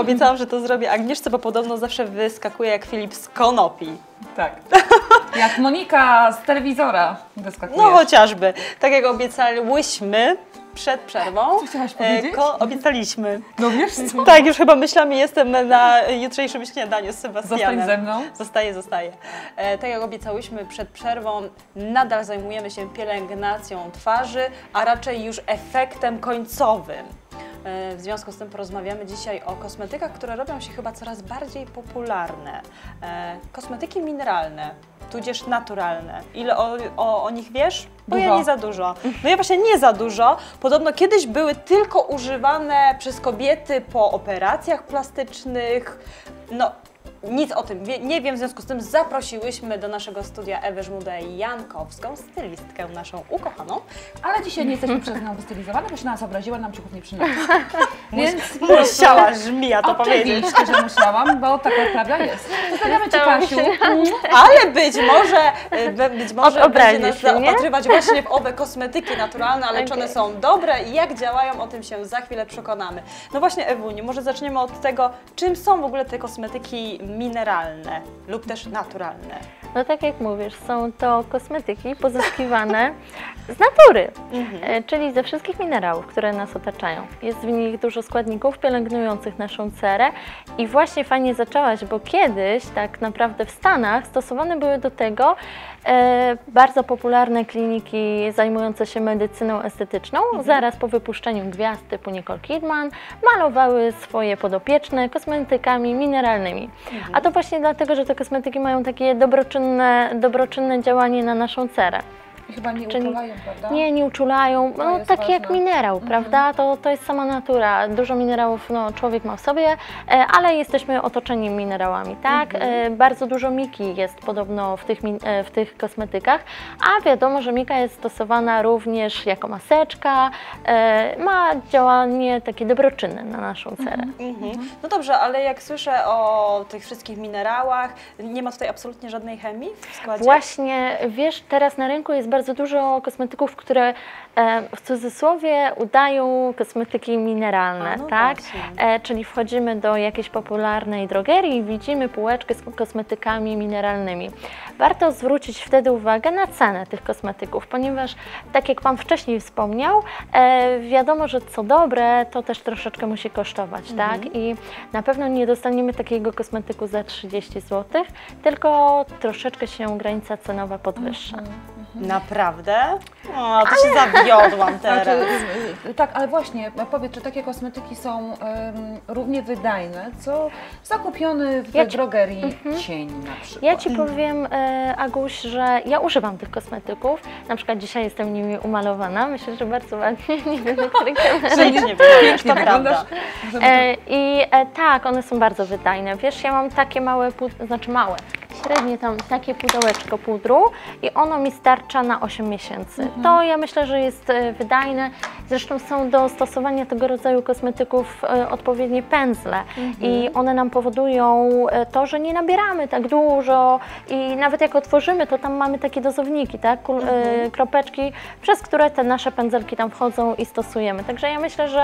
Obiecałam, że to zrobię Agnieszce, bo podobno zawsze wyskakuje jak Filip z konopi. Tak. Jak Monika z telewizora wyskakuje. No chociażby. Tak jak obiecałyśmy przed przerwą. Co chciałaś powiedzieć? Obiecaliśmy. No wiesz co? Tak, już chyba myślami jestem na jutrzejszym śniadaniu z Sebastianem. Zostań ze mną. Zostaję. Tak jak obiecałyśmy przed przerwą, nadal zajmujemy się pielęgnacją twarzy, a raczej już efektem końcowym. W związku z tym porozmawiamy dzisiaj o kosmetykach, które robią się chyba coraz bardziej popularne. Kosmetyki mineralne, tudzież naturalne. Ile o nich wiesz? Bo ja nie za dużo. No ja właśnie nie za dużo. Podobno kiedyś były tylko używane przez kobiety po operacjach plastycznych. No, nic o tym nie wiem, w związku z tym zaprosiłyśmy do naszego studia Ewę Żmudę-Jankowską, stylistkę naszą ukochaną. Ale dzisiaj nie jesteśmy przez nią wystylizowane, bo się nas obraziła, nam ciuchów nie przynosi. Więc musiała żmija to powiedzieć. Oczywiście, że musiałam, bo taka prawda jest. Pozdrawiamy Cię, Kasiu. Ale być może będzie nas się, nie? zaopatrywać właśnie w owe kosmetyki naturalne, ale czy one są dobre i jak działają, o tym się za chwilę przekonamy. No właśnie, Ewuniu, może zaczniemy od tego, czym są w ogóle te kosmetyki mineralne lub też naturalne. No tak jak mówisz, są to kosmetyki pozyskiwane z natury, czyli ze wszystkich minerałów, które nas otaczają. Jest w nich dużo składników pielęgnujących naszą cerę i właśnie fajnie zaczęłaś, bo kiedyś tak naprawdę w Stanach stosowane były do tego bardzo popularne kliniki zajmujące się medycyną estetyczną. Zaraz po wypuszczeniu gwiazd typu Nicole Kidman malowały swoje podopieczne kosmetykami mineralnymi. A to właśnie dlatego, że te kosmetyki mają takie dobroczynne działanie na naszą cerę. I chyba nie uczulają, prawda? Nie uczulają. No, tak jak minerał, prawda? To jest sama natura. Dużo minerałów człowiek ma w sobie, ale jesteśmy otoczeni minerałami, tak? Bardzo dużo miki jest podobno w tych kosmetykach, a wiadomo, że mika jest stosowana również jako maseczka, ma działanie takie dobroczynne na naszą cerę. No dobrze, ale jak słyszę o tych wszystkich minerałach, nie ma tutaj absolutnie żadnej chemii w składzie? Właśnie, wiesz, teraz na rynku jest bardzo dużo kosmetyków, które w cudzysłowie udają kosmetyki mineralne, tak? Czyli wchodzimy do jakiejś popularnej drogerii i widzimy półeczkę z kosmetykami mineralnymi. Warto zwrócić wtedy uwagę na cenę tych kosmetyków, ponieważ tak jak Pan wcześniej wspomniał, wiadomo, że co dobre, to też troszeczkę musi kosztować, tak? I na pewno nie dostaniemy takiego kosmetyku za 30 zł, tylko troszeczkę się granica cenowa podwyższa. Naprawdę? O, to się zawiodłam teraz. Tak, ale właśnie, powiedz, czy takie kosmetyki są równie wydajne, co zakupiony w drogerii cień na przykład? Ja Ci powiem, Aguś, że ja używam tych kosmetyków. Na przykład dzisiaj jestem nimi umalowana. Myślę, że bardzo ładnie. Nie wiem, Pięknie to prawda. Tak, one są bardzo wydajne. Wiesz, ja mam takie małe, średnie tam takie pudełeczko pudru i ono mi starcza na 8 miesięcy. To ja myślę, że jest wydajne. Zresztą są do stosowania tego rodzaju kosmetyków odpowiednie pędzle i one nam powodują to, że nie nabieramy tak dużo i nawet jak otworzymy, to tam mamy takie dozowniki, tak? Kropeczki, przez które te nasze pędzelki tam wchodzą i stosujemy. Także ja myślę, że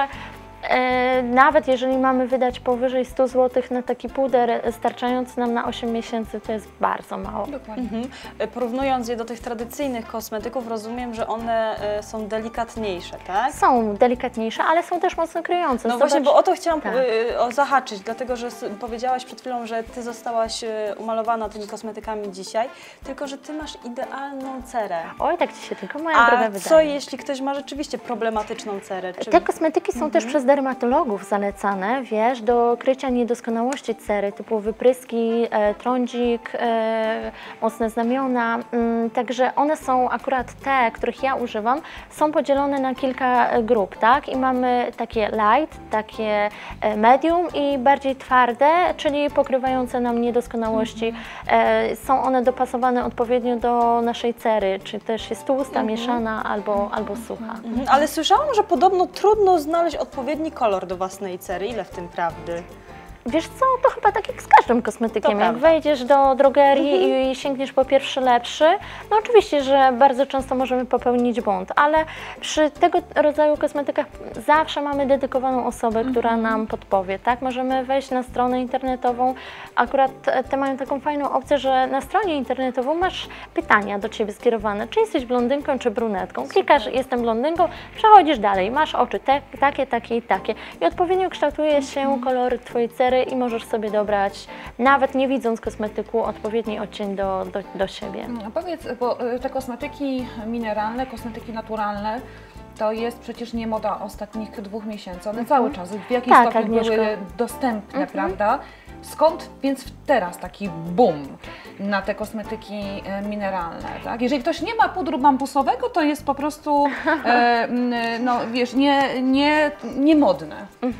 nawet jeżeli mamy wydać powyżej 100 zł na taki puder starczający nam na 8 miesięcy, to jest bardzo mało. Dokładnie. Porównując je do tych tradycyjnych kosmetyków, rozumiem, że one są delikatniejsze, tak? Są delikatniejsze, ale są też mocno kryjące. No właśnie, bo o to chciałam zahaczyć, dlatego że powiedziałaś przed chwilą, że Ty zostałaś umalowana tymi kosmetykami dzisiaj, tylko że Ty masz idealną cerę. Oj, tak Ci się tylko moja droga wydaje. A co jeśli ktoś ma rzeczywiście problematyczną cerę? Te kosmetyki są też przez dermatologów zalecane, wiesz, do krycia niedoskonałości cery, typu wypryski, trądzik, mocne znamiona. Także one są akurat te, których ja używam, są podzielone na kilka grup, tak? I mamy takie light, takie medium i bardziej twarde, czyli pokrywające nam niedoskonałości. Są one dopasowane odpowiednio do naszej cery, czy też jest tłusta, mieszana albo sucha. Ale słyszałam, że podobno trudno znaleźć odpowiedni kolor do własnej cery. Ile w tym prawdy? Wiesz co, to chyba tak jak z każdym kosmetykiem. To Jak prawda. wejdziesz do drogerii i sięgniesz po pierwszy lepszy, no oczywiście, że bardzo często możemy popełnić błąd, ale przy tego rodzaju kosmetykach zawsze mamy dedykowaną osobę, która nam podpowie, tak? Możemy wejść na stronę internetową, akurat te mają taką fajną opcję, że na stronie internetową masz pytania do Ciebie skierowane, czy jesteś blondynką, czy brunetką. Klikasz, jestem blondynką, przechodzisz dalej, masz oczy takie, takie i takie i odpowiednio kształtuje się kolor Twojej cery i możesz sobie dobrać, nawet nie widząc kosmetyku, odpowiedni odcień do siebie. Powiedz, bo te kosmetyki mineralne, kosmetyki naturalne, to jest przecież nie moda ostatnich 2 miesięcy. One cały czas w jakimś Tak, stopniu Agnieszko. były dostępne, prawda? Skąd więc teraz taki boom na te kosmetyki mineralne, tak? Jeżeli ktoś nie ma pudru bambusowego, to jest po prostu, no wiesz, nie modne.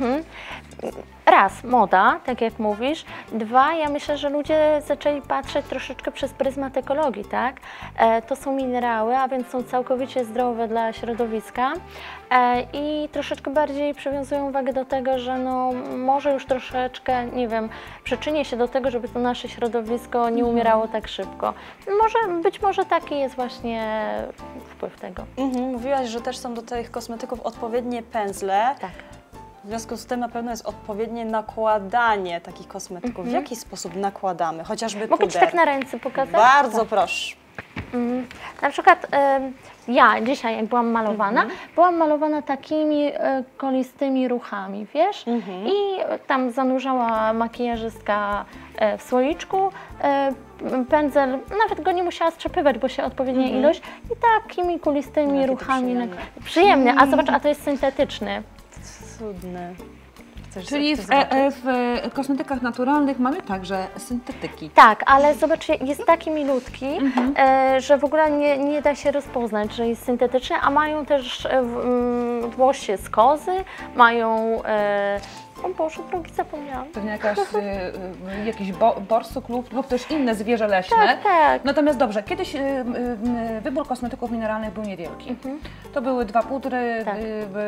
Raz, moda, tak jak mówisz. 2, ja myślę, że ludzie zaczęli patrzeć troszeczkę przez pryzmat ekologii, tak? To są minerały, a więc są całkowicie zdrowe dla środowiska i troszeczkę bardziej przywiązują uwagę do tego, że no może już troszeczkę, nie wiem, przyczynię się do tego, żeby to nasze środowisko nie umierało tak szybko. Być może taki jest właśnie wpływ tego. Mówiłaś, że też są do tych kosmetyków odpowiednie pędzle. Tak. W związku z tym na pewno jest odpowiednie nakładanie takich kosmetyków. W jaki sposób nakładamy? Chociażby Mogę Ci puder. tak na ręce pokazać? Bardzo Tak. proszę. Na przykład ja dzisiaj, jak byłam malowana, byłam malowana takimi kolistymi ruchami, wiesz? I tam zanurzała makijażystka w słoiczku, pędzel, nawet go nie musiała strzepywać, bo się odpowiednia ilość i takimi kulistymi Jakie to ruchami. przyjemne. Przyjemnie, a zobacz, a to jest syntetyczny. Cudne. Czyli Chcesz zobaczyć? w kosmetykach naturalnych mamy także syntetyki. Tak, ale zobacz, jest taki milutki, że w ogóle nie da się rozpoznać, że jest syntetyczny, a mają też włosie z kozy, mają... O Boże, drogi, zapomniałam. Pewnie jakiś borsuk lub też inne zwierzę leśne. Tak, tak. Natomiast dobrze, kiedyś wybór kosmetyków mineralnych był niewielki. To były 2 pudry, Tak.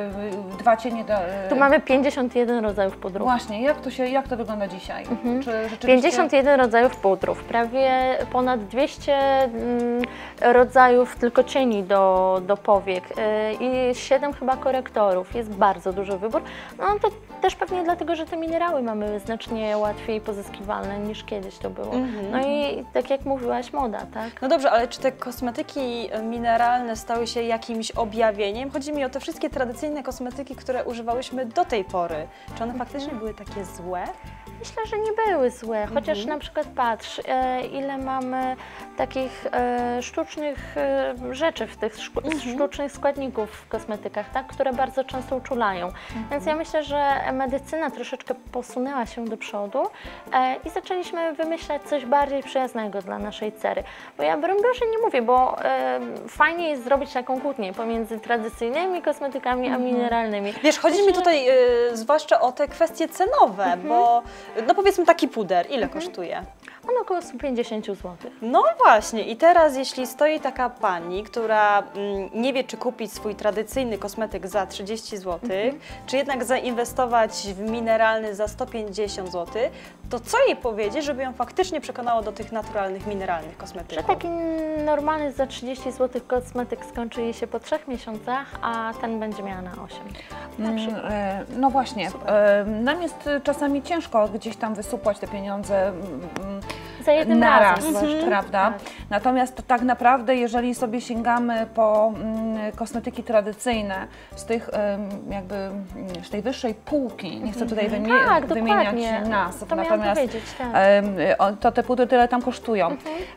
2 cienie. Tu mamy 51 rodzajów pudrów. Właśnie, jak to wygląda dzisiaj? Czy rzeczywiście... 51 rodzajów pudrów, prawie ponad 200 rodzajów tylko cieni do powiek i 7 chyba korektorów. Jest bardzo duży wybór. No to też pewnie dlatego, że te minerały mamy znacznie łatwiej pozyskiwalne niż kiedyś to było. No i tak jak mówiłaś, moda, tak? No dobrze, ale czy te kosmetyki mineralne stały się jakimś objawieniem? Chodzi mi o te wszystkie tradycyjne kosmetyki, które używałyśmy do tej pory. Czy one faktycznie były takie złe? Myślę, że nie były złe, chociaż na przykład patrz, ile mamy takich sztucznych rzeczy w tych sztucznych składników w kosmetykach, tak, które bardzo często uczulają. Więc ja myślę, że medycyna troszeczkę posunęła się do przodu i zaczęliśmy wymyślać coś bardziej przyjaznego dla naszej cery. Bo ja broń Boże nie mówię, bo fajnie jest zrobić taką kłótnię pomiędzy tradycyjnymi kosmetykami a mineralnymi. Wiesz, chodzi mi tutaj zwłaszcza o te kwestie cenowe, bo no powiedzmy taki puder, ile kosztuje? On około 150 zł. No właśnie i teraz jeśli stoi taka pani, która nie wie, czy kupić swój tradycyjny kosmetyk za 30 zł, czy jednak zainwestować w mineralny za 150 zł, to co jej powiedzieć, żeby ją faktycznie przekonało do tych naturalnych, mineralnych Że kosmetyków? taki normalny za 30 zł kosmetyk skończy jej się po 3 miesiącach, a ten będzie miała na 8. Na przykład. No właśnie, nam jest czasami ciężko gdzieś tam wysupłać te pieniądze Za jednym na raz, razem zwłaszcza. prawda? Tak. Natomiast tak naprawdę, jeżeli sobie sięgamy po kosmetyki tradycyjne z tych z tej wyższej półki, nie chcę tutaj Tak, wymieniać dokładnie. nazw, To miałam natomiast powiedzieć, tak. to te pudry tyle tam kosztują.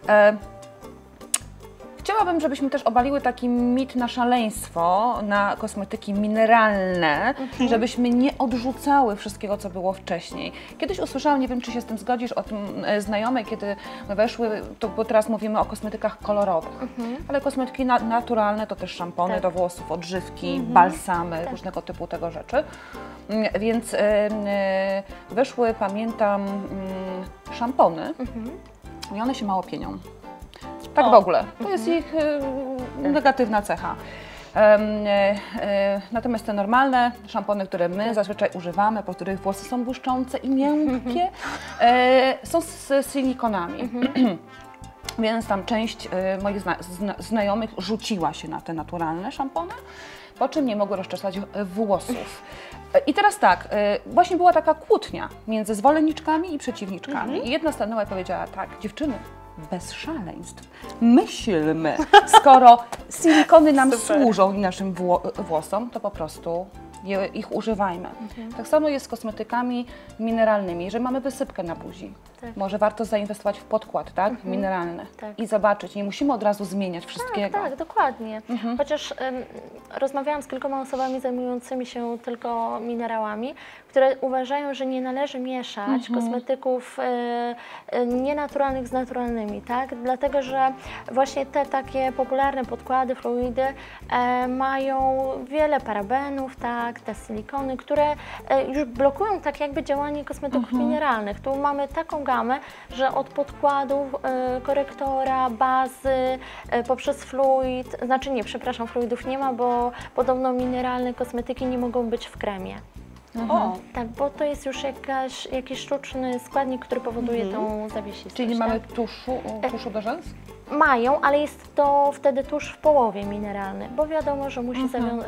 Chciałabym, żebyśmy też obaliły taki mit na szaleństwo, na kosmetyki mineralne, żebyśmy nie odrzucały wszystkiego, co było wcześniej. Kiedyś usłyszałam, nie wiem, czy się z tym zgodzisz, od znajomej, kiedy weszły, bo teraz mówimy o kosmetykach kolorowych, ale kosmetyki naturalne to też szampony Tak. do włosów, odżywki, balsamy, różnego typu tego rzeczy. Więc weszły, pamiętam, szampony i one się mało pienią. Tak w ogóle. To jest ich negatywna cecha. Natomiast te normalne szampony, które my zazwyczaj używamy, po których włosy są błyszczące i miękkie, są z silikonami. Więc tam część moich znajomych rzuciła się na te naturalne szampony, po czym nie mogły rozczesać włosów. I teraz tak, właśnie była taka kłótnia między zwolenniczkami i przeciwniczkami. I jedna stanęła i powiedziała tak, dziewczyny, bez szaleństw, myślmy, skoro silikony nam służą i naszym włosom, to po prostu ich używajmy. Tak samo jest z kosmetykami mineralnymi. Jeżeli mamy wysypkę na buzi, może warto zainwestować w podkład, tak? Mineralny i zobaczyć. Nie musimy od razu zmieniać wszystkiego. Tak, dokładnie. Chociaż rozmawiałam z kilkoma osobami zajmującymi się tylko minerałami, które uważają, że nie należy mieszać kosmetyków nienaturalnych z naturalnymi, tak? Dlatego, że właśnie te takie popularne podkłady, fluidy mają wiele parabenów, tak? Te silikony, które już blokują tak jakby działanie kosmetyków mineralnych. Tu mamy taką gamę, że od podkładów, korektora, bazy, poprzez fluid, znaczy nie, przepraszam, fluidów nie ma, bo podobno mineralne kosmetyki nie mogą być w kremie. Tak, bo to jest już jakiś sztuczny składnik, który powoduje tą zawiesistość. Czyli nie mamy tuszu do rzęs? Mają, ale jest to wtedy tusz w połowie mineralny, bo wiadomo, że musi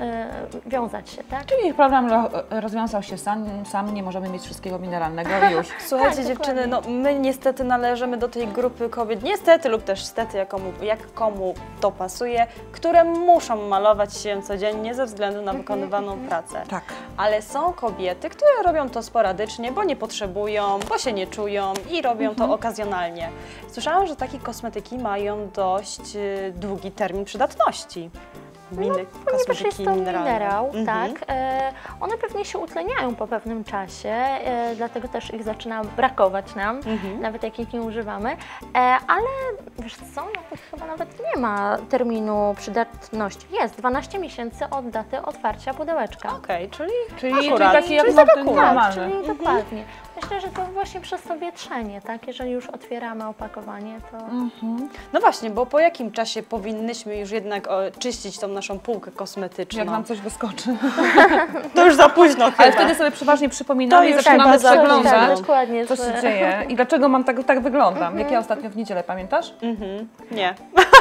wiązać się, tak? Czyli problem rozwiązał się sam, nie możemy mieć wszystkiego mineralnego i już. Słuchajcie, Tak, dziewczyny, no my niestety należymy do tej grupy kobiet, niestety lub też stety, jak komu to pasuje, które muszą malować się codziennie ze względu na wykonywaną pracę. Tak. Ale są kobiety, które robią to sporadycznie, bo nie potrzebują, bo się nie czują i robią to okazjonalnie. Słyszałam, że takie kosmetyki mają dość długi termin przydatności. Ponieważ jest to minerał, tak, one pewnie się utleniają po pewnym czasie, dlatego też ich zaczyna brakować nam, nawet jak ich nie używamy, ale wiesz co, no, chyba nawet nie ma terminu przydatności. Jest 12 miesięcy od daty otwarcia pudełeczka. Okej, Czyli akurat. taki jak normalny. Czyli dokładnie. Myślę, że to właśnie przez to wietrzenie, tak? Jeżeli już otwieramy opakowanie, to... No właśnie, bo po jakim czasie powinnyśmy już jednak czyścić tą naszą półkę kosmetyczną? Jak nam coś wyskoczy. To już za późno chyba. Ale wtedy sobie przeważnie przypominamy To i już zaczynamy chyba za przeglądać, późno. dokładnie, co się dzieje i dlaczego tak wyglądam. Jak ja ostatnio w niedzielę, pamiętasz? Nie.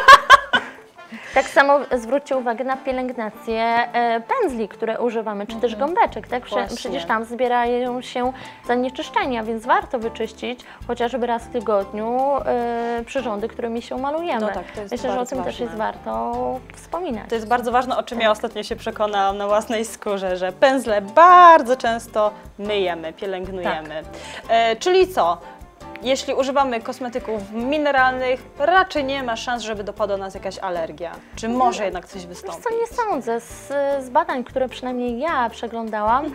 Tak samo zwróćcie uwagę na pielęgnację pędzli, które używamy, czy też gąbeczek, tak? Właśnie. Przecież tam zbierają się zanieczyszczenia, więc warto wyczyścić chociażby raz w tygodniu przyrządy, którymi się malujemy. No tak, to jest Myślę, że o bardzo tym też ważne. jest warto wspominać. To jest bardzo ważne, o czym ja ostatnio się przekonałam na własnej skórze, że pędzle bardzo często myjemy, pielęgnujemy. Czyli co? Jeśli używamy kosmetyków mineralnych, raczej nie ma szans, żeby dopadła nas jakaś alergia. Czy może jednak coś Wiesz wystąpić? co, nie sądzę. Z badań, które przynajmniej ja przeglądałam,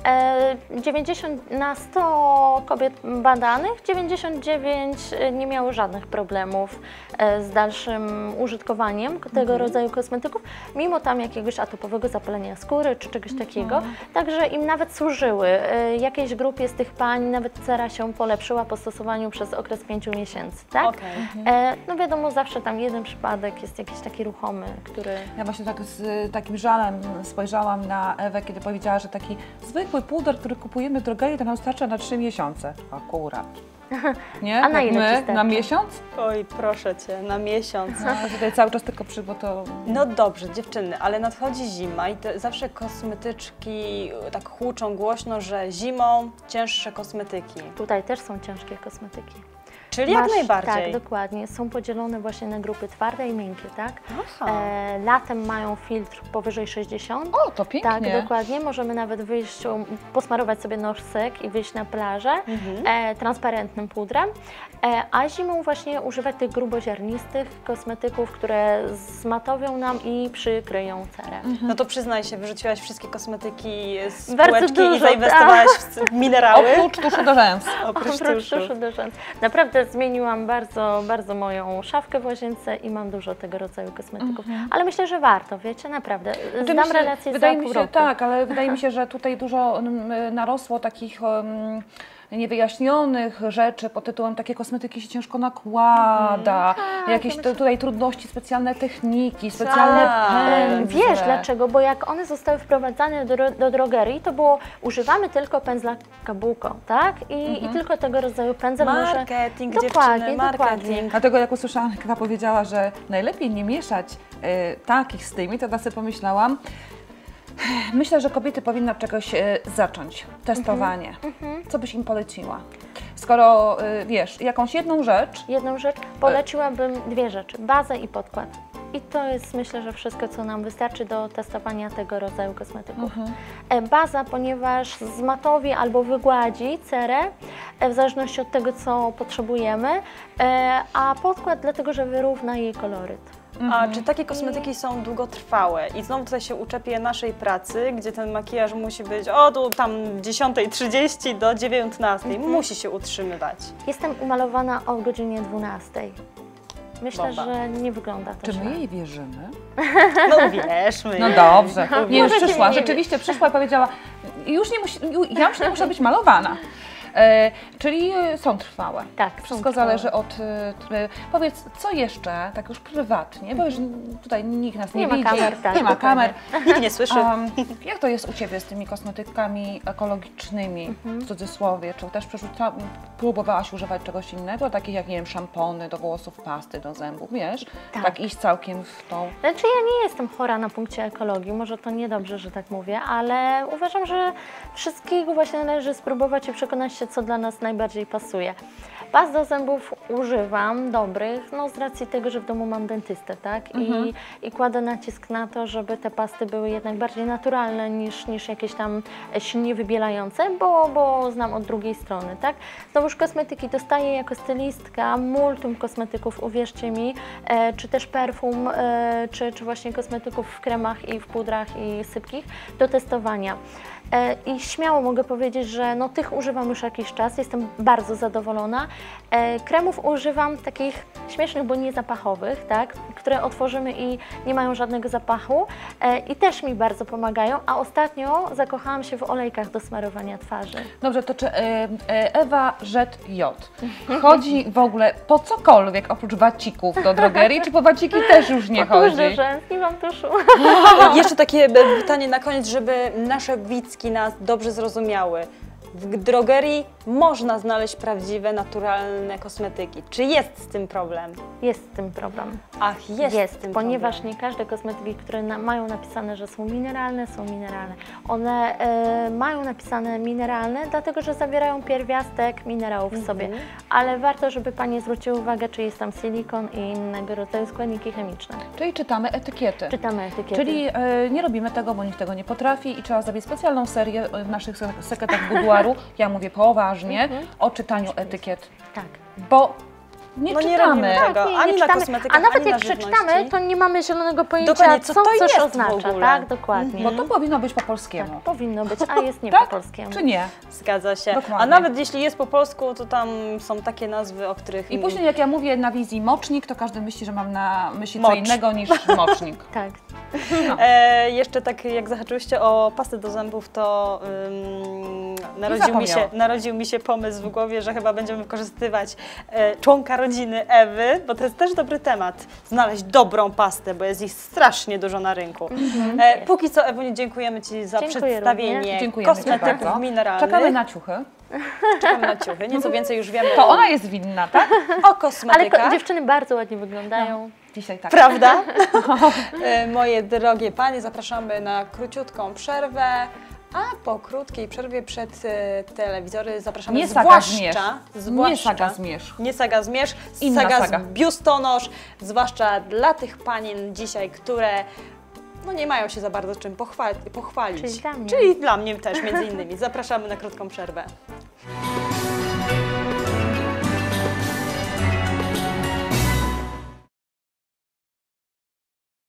90 na 100 kobiet badanych, 99 nie miało żadnych problemów z dalszym użytkowaniem tego rodzaju kosmetyków, mimo tam jakiegoś atopowego zapalenia skóry czy czegoś takiego. Także im nawet służyły. Jakiejś grupie z tych pań nawet cera się polepszyła po stosowaniu przez okres 5 miesięcy, tak? No wiadomo, zawsze tam jeden przypadek jest jakiś taki ruchomy, który... Ja właśnie tak z takim żalem spojrzałam na Ewę, kiedy powiedziała, że taki zwykły puder, który kupujemy w drogerii, to nam starcza na 3 miesiące. Akurat. Nie? A na Jak ile ci my? starczy? Na miesiąc? Oj, proszę Cię, na miesiąc. No, tutaj cały czas tylko No dobrze, dziewczyny, ale nadchodzi zima i zawsze kosmetyczki tak huczą głośno, że zimą cięższe kosmetyki. Tutaj też są ciężkie kosmetyki. Czyli jak najbardziej. Tak, dokładnie. Są podzielone właśnie na grupy twarde i miękkie, tak? Aha. Latem mają filtr powyżej 60. O, to pięknie. Tak, dokładnie. Możemy nawet wyjść, posmarować sobie nosek i wyjść na plażę transparentnym pudrem. A zimą właśnie używać tych gruboziarnistych kosmetyków, które zmatowią nam i przykryją cerę. No to przyznaj się, wyrzuciłaś wszystkie kosmetyki z Bardzo półeczki dużo, i zainwestowałaś w minerały? Oprócz tuszu do rzęs. Oprócz Tuszu do rzęs. Naprawdę zmieniłam bardzo, bardzo moją szafkę w łazience i mam dużo tego rodzaju kosmetyków. Ale myślę, że warto, wiecie, naprawdę. Zdam relację za pół roku. Tak, ale wydaje mi się, że tutaj dużo narosło takich niewyjaśnionych rzeczy pod tytułem takie kosmetyki się ciężko nakłada, jakieś tutaj trudności, specjalne techniki, specjalne pędzle. Wiesz dlaczego? Bo jak one zostały wprowadzane do drogerii, to było używamy tylko pędzla Kabuko, tak? I tylko tego rodzaju pędzel Marketing, może... dziewczyny, Dokładnie. marketing. Dlatego jak usłyszałam, jak Ewa powiedziała, że najlepiej nie mieszać takich z tymi, to ja sobie pomyślałam, myślę, że kobiety powinny od czegoś zacząć. Testowanie. Co byś im poleciła? Skoro wiesz, jakąś jedną rzecz. Jedną rzecz, poleciłabym dwie rzeczy, bazę i podkład. I to jest, myślę, że wszystko, co nam wystarczy do testowania tego rodzaju kosmetyków. Baza, ponieważ zmatowi albo wygładzi cerę, w zależności od tego, co potrzebujemy, a podkład dlatego, że wyrówna jej koloryt. A czy takie kosmetyki są długotrwałe? I znowu tutaj się uczepię naszej pracy, gdzie ten makijaż musi być od tam 10:30 do 19:00. Musi się utrzymywać. Jestem umalowana o godzinie 12:00. Myślę, Bomba. że nie wygląda to Czy źle. my jej wierzymy? No uwierzmy. No dobrze. Nie, już Możecie przyszła, nie rzeczywiście przyszła i powiedziała, już nie musi, ja już nie muszę być malowana. Czyli są trwałe. Tak, są Wszystko trwałe. zależy od... Powiedz, co jeszcze, tak już prywatnie, bo już tutaj nikt nas nie Nie ma widzi, kamer, tak, nie ma dokładnie. kamer. Nikt nie słyszy. Jak to jest u Ciebie z tymi kosmetykami ekologicznymi, w cudzysłowie? Czy też próbowałaś używać czegoś innego, takich jak, nie wiem, szampony do włosów, pasty do zębów, wiesz? Tak iść całkiem w tą... Znaczy ja nie jestem chora na punkcie ekologii, może to niedobrze, że tak mówię, ale uważam, że wszystkiego właśnie należy spróbować i przekonać się, co dla nas najbardziej pasuje. Pas do zębów używam dobrych, no z racji tego, że w domu mam dentystę, tak? I kładę nacisk na to, żeby te pasty były jednak bardziej naturalne niż jakieś tam silnie wybielające, bo znam od drugiej strony, tak? Znowuż kosmetyki dostaję jako stylistka, multum kosmetyków, uwierzcie mi, czy też perfum, czy właśnie kosmetyków w kremach i w pudrach i sypkich do testowania. I śmiało mogę powiedzieć, że no, tych używam już jakiś czas, jestem bardzo zadowolona. Kremów używam takich śmiesznych, bo nie zapachowych, tak? Które otworzymy i nie mają żadnego zapachu i też mi bardzo pomagają, a ostatnio zakochałam się w olejkach do smarowania twarzy. Dobrze, to czy Ewa J. chodzi w ogóle po cokolwiek oprócz wacików do drogerii, czy po waciki też już nie chodzi? Duży rzęs, nie mam tuszu. Jeszcze takie pytanie na koniec, żeby nasze widzki nas dobrze zrozumiały. W drogerii można znaleźć prawdziwe, naturalne kosmetyki. Czy jest z tym problem? Jest z tym problem. Ach, jest z tym ponieważ problem. nie każde kosmetyki, które mają napisane, że są mineralne, są mineralne. One mają napisane mineralne, dlatego że zawierają pierwiastek minerałów w sobie. Ale warto, żeby Panie zwróciły uwagę, czy jest tam silikon i innego rodzaju składniki chemiczne. Czyli czytamy etykiety. Czytamy etykiety. Czyli nie robimy tego, bo nikt tego nie potrafi i trzeba zrobić specjalną serię w naszych sekretach buduaru, ja mówię poważnie, o czytaniu etykiet, Tak. bo nie No nie czytamy. robimy tego. Tak, nie ani na czytamy. kosmetykach, A nawet ani jak na przeczytamy, żywności. to nie mamy zielonego pojęcia, Dokładnie, co to coś jest w oznacza, ogóle. tak? Dokładnie. Bo to powinno być po polskiemu. Powinno być, a jest nie Tak? po polskiemu. Czy nie? Zgadza się. Dokładnie. A nawet jeśli jest po polsku, to tam są takie nazwy, o których... I później jak ja mówię na wizji mocznik, to każdy myśli, że mam na myśli co Mocz. innego niż mocznik. Tak. Jeszcze tak jak zahaczyłyście o pastę do zębów, to narodził mi się pomysł w głowie, że chyba będziemy wykorzystywać członka rodziny Ewy, bo to jest też dobry temat, znaleźć dobrą pastę, bo jest ich strasznie dużo na rynku. Póki co, Ewuniu, dziękujemy Ci za Dziękuję przedstawienie również. Dziękujemy Ci kosmetyków bardzo. mineralnych. Czekamy na ciuchy. Czekamy na ciuchy. Nieco więcej już wiemy To ona jest winna, tak? o Ale kosmetykach. dziewczyny bardzo ładnie wyglądają. Dzisiaj tak. Prawda? Moje drogie panie, zapraszamy na króciutką przerwę, a po krótkiej przerwie przed telewizory zapraszamy Nie saga zmierzch. Nie saga zmierzch. Nie saga zmierzch, Inna saga saga. biustonosz, zwłaszcza dla tych panien dzisiaj, które no nie mają się za bardzo czym pochwalić. Czyli dla mnie. Czyli dla mnie też między innymi. Zapraszamy na krótką przerwę.